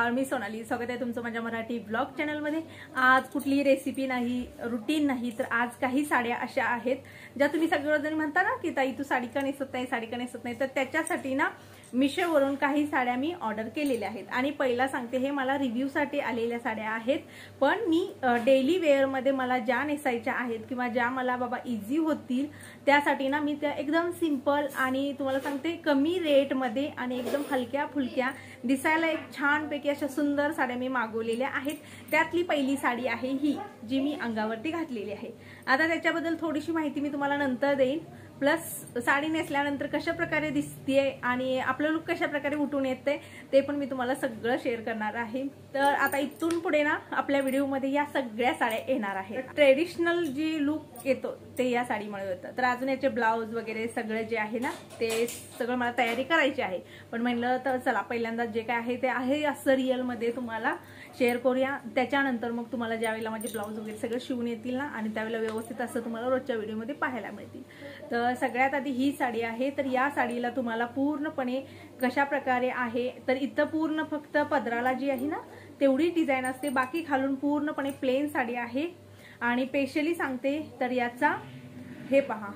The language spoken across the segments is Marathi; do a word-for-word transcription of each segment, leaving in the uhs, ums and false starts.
नमस्कार, मी सोनाली. स्वागत आहे तुमचं माझ्या मराठी ब्लॉग चॅनलमध्ये. आज कुठलीही रेसिपी नाही, रुटीन नाही, तर आज काही साड्या अशा आहेत ज्या तुम्ही सगळेजण म्हणता ना की ताई तू साडी का नेसत नाही, साडी का नेसत नाही, तर त्याच्यासाठी ना मिशोवरून काही साड्या मी ऑर्डर केलेल्या आहेत. आणि पहिला सांगते, हे मला रिव्ह्यूसाठी आलेल्या साड्या आहेत, पण मी डेली वेअरमध्ये मला ज्या नेसायच्या आहेत किंवा ज्या मला बाबा इझी होतील त्यासाठी ना मी त्या एकदम सिंपल आणि तुम्हाला सांगते कमी रेटमध्ये आणि एकदम हलक्या फुलक्या दिसायला एक छानपैकी अशा सुंदर साड्या मी मागवलेल्या आहेत. त्यातली पहिली साडी आहे ही, जी मी अंगावरती घातलेली आहे. आता त्याच्याबद्दल थोडीशी माहिती मी तुम्हाला नंतर देईन. प्लस साडी नेसल्यानंतर कशा प्रकारे दिसते आणि आपलं लुक कशा प्रकारे उठून येते ते पण मी तुम्हाला सगळं शेअर करणार आहे. तर आता इथून पुढे ना आपल्या व्हिडिओमध्ये या सगळ्या साड्या येणार आहेत. ट्रेडिशनल जी लुक येतो ते या साडीमुळे होतं. तर अजून याचे ब्लाउज वगैरे सगळं जे आहे ना ते सगळं मला तयारी करायची आहे. पण म्हणलं तर चला पहिल्यांदा जे काय आहे ते आहे असं रिअलमध्ये तुम्हाला शेअर करूया. त्याच्यानंतर मग तुम्हाला ज्यावेळेला माझे ब्लाउज वगैरे सगळं शिवून येतील ना आणि त्यावेळेला व्यवस्थित असं तुम्हाला रोजच्या व्हिडिओमध्ये पाहायला मिळतील. तर सगळ्यात आधी ही साडी आहे. तर या साडीला तुम्हाला पूर्णपणे कशा प्रकारे आहे, तर इथं पूर्ण फक्त पदराला जी आहे ना तेवढी डिझाईन असते, बाकी खालून पूर्णपणे प्लेन साडी आहे. आणि स्पेशली सांगते तर याचा हे पहा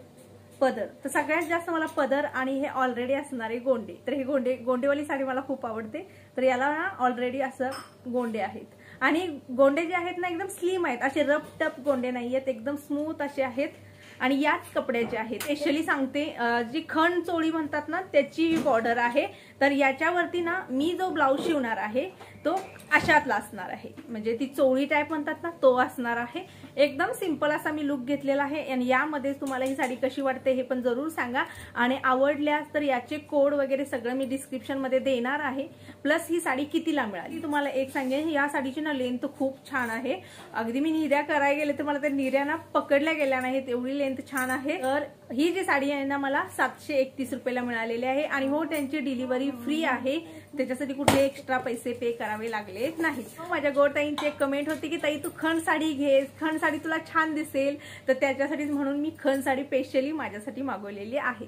पदर, तर सगळ्यात जास्त मला पदर आणि हे ऑलरेडी असणारे गोंडे, तर हे गोंडे गोंडेवाली साडी मला खूप आवडते. तर याला ना ऑलरेडी असं गोंडे आहेत आणि गोंडे जे आहेत ना एकदम स्लिम आहेत, असे रफ टप गोंडे नाही आहेत, एकदम स्मूथ असे आहेत. आणि याच कपड्याचे आहेत. स्पेशली सांगते जी खण चोळी म्हणतात ना त्याची बॉर्डर आहे. तर याच्यावरती ना मी जो ब्लाउज शिवणार आहे तो अशातला असणार आहे, म्हणजे ती चोळी टाईप म्हणतात ना तो असणार आहे. एकदम सिंपल असा मी लुक घेतलेला आहे. आणि यामध्ये तुम्हाला ही साडी कशी वाटते हे पण जरूर सांगा. आणि आवडल्यास तर याचे कोड वगैरे सगळं मी डिस्क्रिप्शन मध्ये देणार आहे. प्लस ही साडी कितीला मिळाली तुम्हाला एक सांगेन, या साडीची ना लेंथ खूप छान आहे. अगदी मी निर्या करायला गेले तर मला त्या निर्या ना पकडल्या गेल्या नाहीत, एवढी लेंथ छान आहे. तर ही जी साडी आहे ना मला सातशे एकतीस रुपयाला मिळालेली आहे. आणि हो त्यांची डिलिव्हरी फ्री आहे, त्याच्यासाठी कुठले एक्स्ट्रा पैसे पे करावे लागले नाहीत. माझ्या गोताईंची एक कमेंट होती की ताई तू खण साडी घे, खण साडी तुला छान दिसेल, तर त्याच्यासाठीच म्हणून मी खण साडी स्पेशली माझ्यासाठी मागवलेली आहे.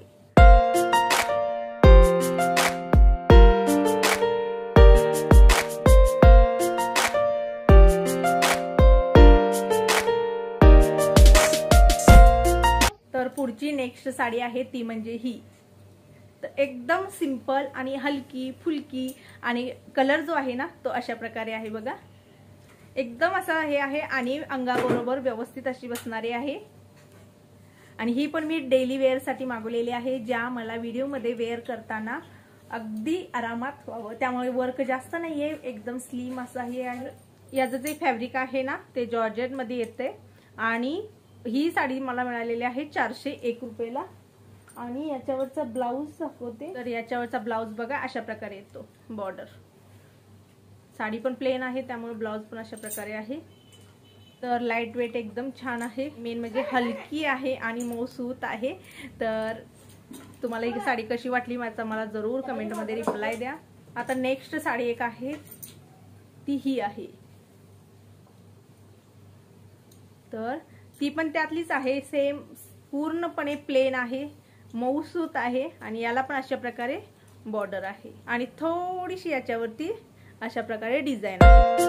तर पुढची नेक्स्ट साडी आहे ती म्हणजे ही. तर एकदम सिंपल आणि हलकी फुलकी आणि कलर जो आहे ना तो अशा प्रकारे आहे बघा, एकदम असा हे आहे आणि अंगाबरोबर व्यवस्थित अशी बसणारी आहे. आणि ही पण मी डेली वेअर साठी मागवलेली आहे, ज्या मला व्हिडिओ मध्ये वेअर करताना अगदी आरामात व्हावं. त्यामुळे वर्क जास्त नाहीये, एकदम स्लिम असं हे आहे. याचं जे फॅब्रिक आहे ना ते जॉर्जेट मध्ये येते. आणि ही साडी मला मिळालेली आहे चारशे एक रुपयाला. आणि याच्यावरचा ब्लाऊज दाखवते, तर याच्यावरचा ब्लाऊज बघा अशा प्रकारे येतो. बॉर्डर साडी पण प्लेन आहे त्यामुळे ब्लाऊज पण अशा प्रकारे आहे. तर लाईट वेट एकदम छान आहे, मेन म्हणजे हलकी आहे आणि मऊसूत आहे. तर तुम्हाला ही साडी कशी वाटली माझा मला जरूर कमेंट मध्ये रिप्लाय द्या. आता नेक्स्ट साडी एक आहे ती ही आहे. तर ती पण त्यातलीच आहे, सेम पूर्णपणे प्लेन आहे, मऊसूत आहे. आणि याला पण अशा प्रकारे बॉर्डर आहे आणि थोडीशी याच्यावरती अशा प्रकारे डिझाईन आहे.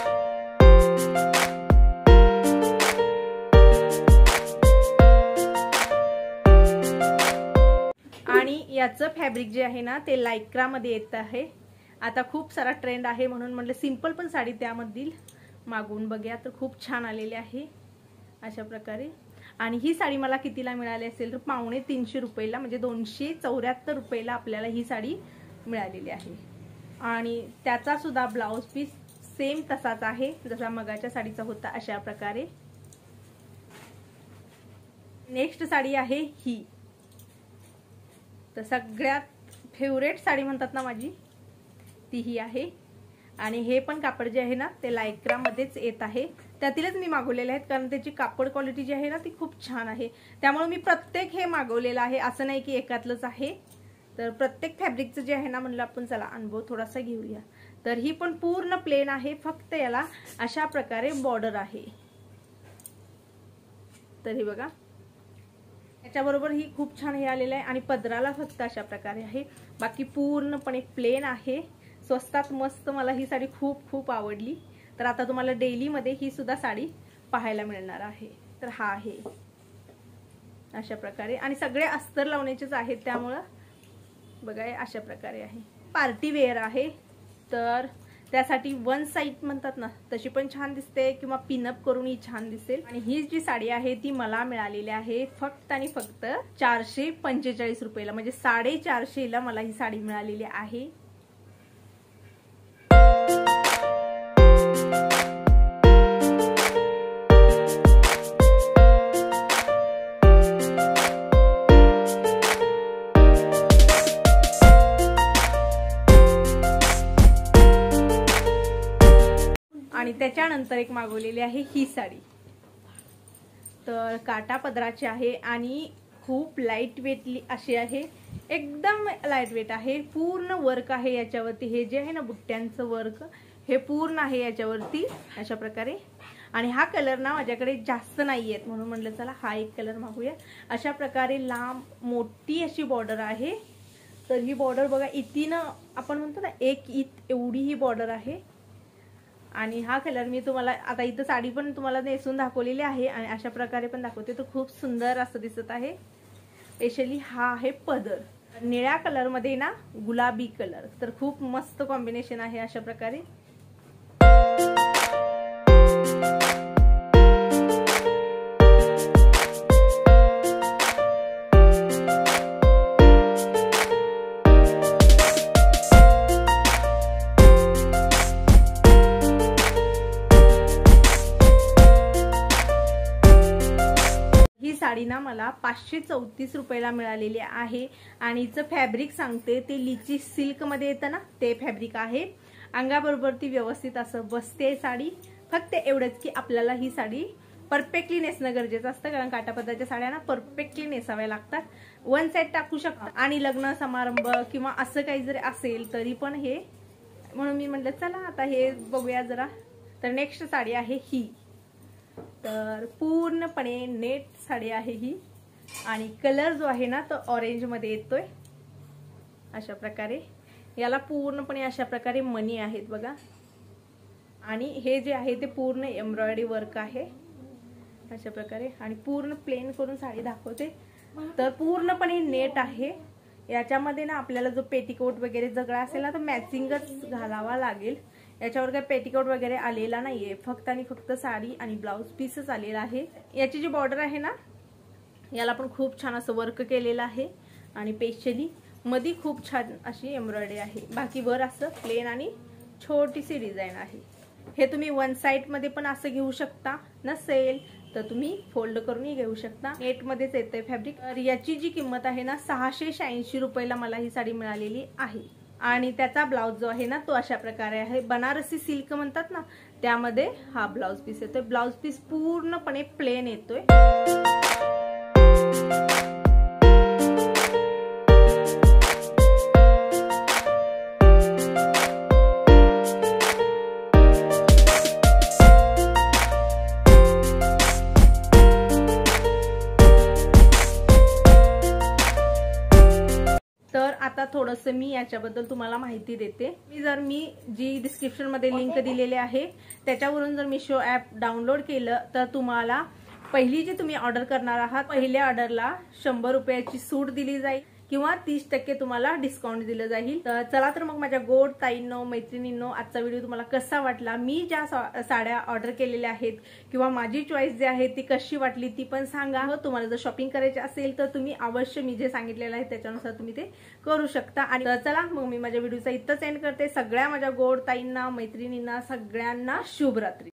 आणि याचं फॅब्रिक जे आहे ना ते लायक्रा मध्ये येत आहे. आता खूप सारा ट्रेंड आहे म्हणून म्हटलं सिंपल पण साडी त्यामधील मागवून बघूया. तर खूप छान आलेली आहे अशा प्रकारे. आणि ही साडी मला कितीला मिळाली असेल तर पावणे तीनशे रुपयाला, म्हणजे दोनशे चौऱ्याहत्तर रुपयाला आपल्याला ही साडी मिळालेली आहे. आणि त्याचा सुद्धा ब्लाउज पीस सेम तसाच आहे जसा मगाच्या साडीचा होता अशा प्रकारे. नेक्स्ट साडी आहे ही. तर सगळ्यात फेवरेट साडी म्हणतात ना माझी ती ही आहे. आणि हे पण कापड जे आहे ना ते लायक्रा मध्येच येत आहे, त्यातीलच मी मागवलेले आहेत कारण त्याची कापड क्वालिटी जी आहे ना ती खूप छान आहे. त्यामुळे मी प्रत्येक हे मागवलेलं आहे, असं नाही की एकातलंच आहे. तर प्रत्येक फॅब्रिकचं जे आहे ना म्हणलं आपण चला अनुभव थोडासा घेऊया. तर ही पण पूर्ण प्लेन आहे, फक्त याला अशा प्रकारे बॉर्डर आहे. तर हे बघा याच्याबरोबर ही खूप छान हे आलेलं आहे. आणि पदराला फक्त अशा प्रकारे आहे, बाकी पूर्णपणे प्लेन आहे. स्वस्तात मस्त मला ही साडी खूप खूप आवडली. तर आता तुम्हाला डेली मध्ये ही सुद्धा साडी पाहायला मिळणार आहे. तर हा आहे अशा प्रकारे आणि सगळे अस्तर लावण्याचेच आहेत, त्यामुळं बघा अशा प्रकारे आहे. पार्टी वेअर आहे, तर त्यासाठी वन साइड म्हणतात ना तशी पण छान दिसते किंवा पिनअप करून ही छान दिसेल. आणि ही जी साडी आहे ती मला मिळालेली आहे फक्त आणि फक्त चारशे पंचेचाळीस रुपयाला, म्हणजे साडेचारशे ला मला ही साडी मिळालेली आहे. आणि त्याच्यानंतर एक मागवलेली आहे ही साडी, तर काटा पदराची आहे आणि खूप लाईट वेटली अशी आहे, एकदम लाईट वेट आहे. पूर्ण वर्क आहे याच्यावरती, हे जे आहे ना बुट्ट्यांचं वर्क हे पूर्ण आहे याच्यावरती अशा प्रकारे. आणि हा कलर ना माझ्याकडे जास्त नाही आहेत म्हणून म्हटलं चला हा एक कलर मागूया. अशा प्रकारे लांब मोठी अशी बॉर्डर आहे. तर ही बॉर्डर बघा इतीनं आपण म्हणतो ना एक इत एवढी ही बॉर्डर आहे. आणि हा कलर मी तुम्हाला आता इथं साडी पण तुम्हाला नेसून दाखवलेली आहे आणि अशा प्रकारे पण दाखवते, तर खूप सुंदर असं दिसत आहे. स्पेशली हा आहे पदर निळ्या कलर मध्ये ना गुलाबी कलर, तर खूप मस्त कॉम्बिनेशन आहे अशा प्रकारे. साडी ना मला पाचशे चौतीस रुपयाला मिळालेली आहे. आणि हिचं फॅब्रिक सांगते ते लिची सिल्क मध्ये येतं ना ते फॅब्रिक आहे. अंगाबरोबर ती व्यवस्थित असं बसते साडी. फक्त एवढंच की आपल्याला ही साडी परफेक्टली नेसणं गरजेचं असतं, कारण काटापदराच्या साड्या ना परफेक्टली नेसाव्या लागतात. वन साइड टाकू शकता आणि लग्न समारंभ किंवा असं काही जरी असेल तरी पण हे, म्हणून मी म्हटलं चला आता हे बघूया जरा. तर नेक्स्ट साडी आहे ही, तर पूर्णपणे नेट साडी आहे ही आणि कलर जो आहे ना तो ऑरेंज मध्ये येतोय अशा प्रकारे. याला पूर्णपणे अशा प्रकारे मणी आहेत बघा. आणि हे जे आहे ते पूर्ण एम्ब्रॉयडरी वर्क आहे अशा प्रकारे. आणि पूर्ण प्लेन करून साडी दाखवते, तर पूर्णपणे नेट आहे. याच्यामध्ये ना आपल्याला जो पेटीकोट वगैरे सगळा असेल ना तो मॅचिंगच घालावा लागेल. याच्यावर काही पेटीकोट वगैरे आलेला नाहीये, फक्त आणि फक्त साडी आणि ब्लाउज पीसच आलेला आहे. याची जी बॉर्डर आहे ना याला पण खूप छान असं वर्क केलेलं आहे आणि स्पेशली मध्ये खूप छान अशी एम्ब्रॉयडरी आहे. बाकी वर असं प्लेन आणि छोटीशी डिझाईन आहे. हे तुम्ही वन साइड मध्ये पण असं घेऊ शकता, नसेल तर तुम्ही फोल्ड करूनही घेऊ शकता. नेट मध्येच येते फॅब्रिक. तर याची जी किंमत आहे ना सहाशे शहाऐंशी रुपयाला मला ही साडी मिळालेली आहे. आणि त्याचा ब्लाउज जो आहे ना तो अशा प्रकारे आहे. बनारसी सिल्क म्हणतात ना त्यामध्ये हा ब्लाउज पीस येतोय. ब्लाउज पीस पूर्णपणे प्लेन येतोय. तर आता थोडंसं मी याच्याबद्दल तुम्हाला माहिती देते. मी जर मी जी डिस्क्रिप्शन मध्ये लिंक दिलेली आहे त्याच्यावरून जर मिशो ऍप डाउनलोड केलं तर तुम्हाला पहिली जी तुम्ही ऑर्डर करणार आहात पहिल्या ऑर्डरला शंभर रुपयाची सूट दिली जाईल किंवा तीस टक्के तुम्हाला डिस्काउंट दिलं जाईल. तर चला तर मग माझ्या गोड ताईंनो मैत्रिणींनो आजचा व्हिडिओ तुम्हाला कसा वाटला, मी ज्या साड्या ऑर्डर केलेल्या आहेत किंवा माझी चॉईस जी आहे ती कशी वाटली ती पण सांगा. तुम्हाला जर शॉपिंग करायची असेल तर तुम्ही अवश्य मी जे सांगितलेलं आहे त्याच्यानुसार तुम्ही ते करू शकता. आणि चला मग मी माझ्या व्हिडिओचा इथंच एंड करते. सगळ्या माझ्या गोड ताईंना मैत्रिणींना सगळ्यांना शुभरात्री.